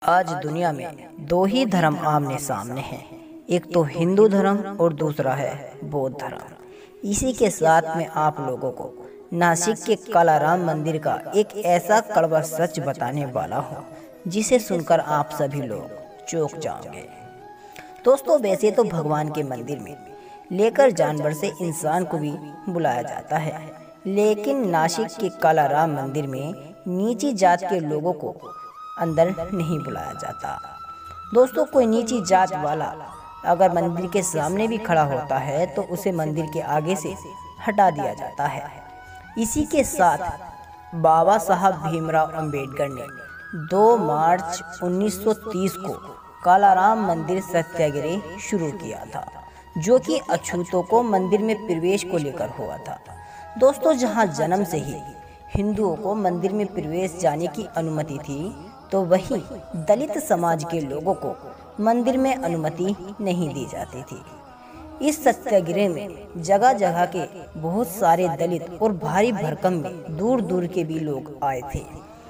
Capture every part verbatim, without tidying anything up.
आज दुनिया में दो ही धर्म आमने सामने हैं, एक तो हिंदू धर्म और दूसरा है बौद्ध धर्म। इसी के साथ में आप लोगों को नासिक के कालाराम मंदिर का एक ऐसा कड़वा सच बताने वाला हूँ जिसे सुनकर आप सभी लोग चौंक जाओगे। दोस्तों, वैसे तो भगवान के मंदिर में लेकर जानवर से इंसान को भी बुलाया जाता है, लेकिन नासिक के कालाराम मंदिर में नीची जात के लोगों को अंदर नहीं बुलाया जाता। दोस्तों, कोई नीची जात वाला अगर मंदिर के सामने भी खड़ा होता है तो उसे मंदिर के आगे से हटा दिया जाता है। इसी के साथ बाबा साहब भीमराव अंबेडकर ने दो मार्च उन्नीस सौ तीस को कालाराम मंदिर सत्याग्रह शुरू किया था, जो कि अछूतों को मंदिर में प्रवेश को लेकर हुआ था। दोस्तों, जहां जन्म से ही हिंदुओं को मंदिर में प्रवेश जाने की अनुमति थी, तो वहीं दलित समाज के लोगों को मंदिर में अनुमति नहीं दी जाती थी। इस सत्याग्रह में जगह जगह के बहुत सारे दलित और भारी भरकम में दूर दूर के भी लोग आए थे।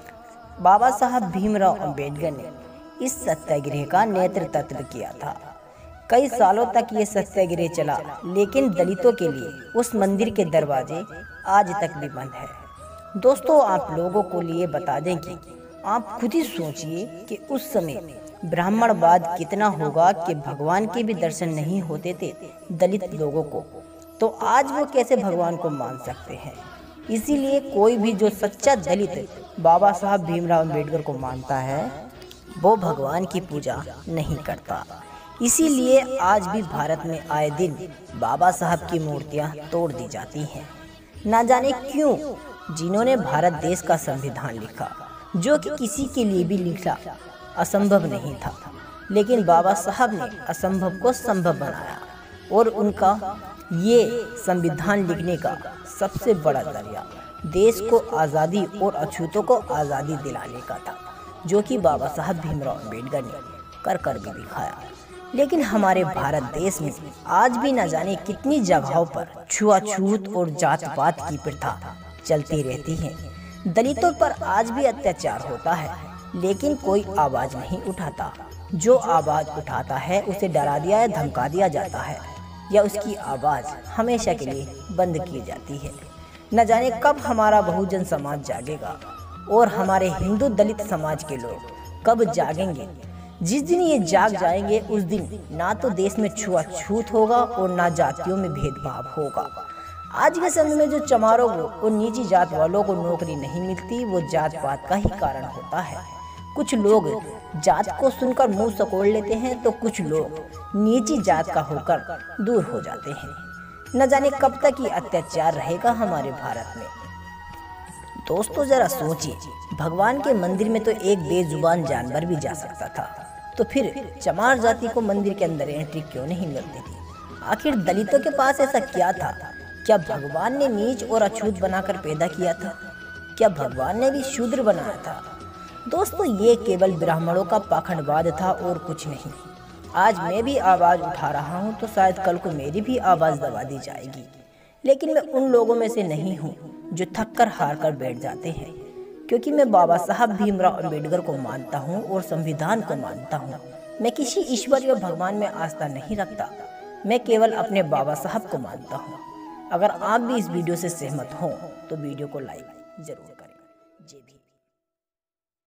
बाबा साहब भीमराव अंबेडकर ने इस सत्याग्रह का नेतृत्व किया था। कई सालों तक ये सत्याग्रह चला, लेकिन दलितों के लिए उस मंदिर के दरवाजे आज तक भी बंद है। दोस्तों, आप लोगों को लिए बता दें कि आप खुद ही सोचिए कि उस समय ब्राह्मणवाद कितना होगा कि भगवान के भी दर्शन नहीं होते थे दलित लोगों को, तो आज वो कैसे भगवान को मान सकते हैं। इसीलिए कोई भी जो सच्चा दलित बाबा साहब भीमराव अंबेडकर को मानता है, वो भगवान की पूजा नहीं करता। इसीलिए आज भी भारत में आए दिन बाबा साहब की मूर्तियां तोड़ दी जाती हैं। ना जाने क्यों जिन्होंने भारत देश का संविधान लिखा, जो कि किसी के लिए भी लिखा असंभव नहीं था, लेकिन बाबा साहब ने असंभव को संभव बनाया। और उनका ये संविधान लिखने का सबसे बड़ा जरिया देश को आज़ादी और अछूतों को आज़ादी दिलाने का था, जो कि बाबा साहब भीमराव अंबेडकर ने कर कर भी दिखाया। लेकिन हमारे भारत देश में आज भी न जाने कितनी जगहों पर छुआछूत और जात पात की प्रथा चलती रहती है। दलितों पर आज भी अत्याचार होता है, लेकिन कोई आवाज नहीं उठाता। जो आवाज उठाता है उसे डरा दिया या धमका दिया जाता है, या उसकी आवाज हमेशा के लिए बंद की जाती है। न जाने कब हमारा बहुजन समाज जागेगा और हमारे हिंदू दलित समाज के लोग कब जागेंगे। जिस दिन ये जाग जाएंगे, उस दिन ना तो देश में छुआछूत होगा और ना जातियों में भेदभाव होगा। आज के समय में जो चमारों को और नीची जात वालों को नौकरी नहीं मिलती, वो जात पात का ही कारण होता है। कुछ लोग जात को सुनकर मुंह सकोड़ लेते हैं, तो कुछ लोग नीची जात का होकर दूर हो जाते हैं। न जाने कब तक ये अत्याचार रहेगा हमारे भारत में। दोस्तों, जरा सोचिए, भगवान के मंदिर में तो एक बेजुबान जानवर भी जा सकता था, तो फिर चमार जाति को मंदिर के अंदर एंट्री क्यों नहीं मिलती थी? आखिर दलितों के पास ऐसा क्या था? क्या भगवान ने नीच और अछूत बनाकर पैदा किया था? क्या भगवान ने भी शूद्र बनाया था? दोस्तों, ये केवल ब्राह्मणों का पाखंडवाद था और कुछ नहीं। आज मैं भी आवाज़ उठा रहा हूँ, तो शायद कल को मेरी भी आवाज़ दबा दी जाएगी। लेकिन मैं उन लोगों में से नहीं हूँ जो थक कर हार कर बैठ जाते हैं, क्योंकि मैं बाबा साहब भीमराव अंबेडकर को मानता हूँ और संविधान को मानता हूँ। मैं किसी ईश्वर या भगवान में आस्था नहीं रखता, मैं केवल अपने बाबा साहब को मानता हूँ। अगर आप भी इस वीडियो से सहमत हों तो वीडियो को लाइक जरूर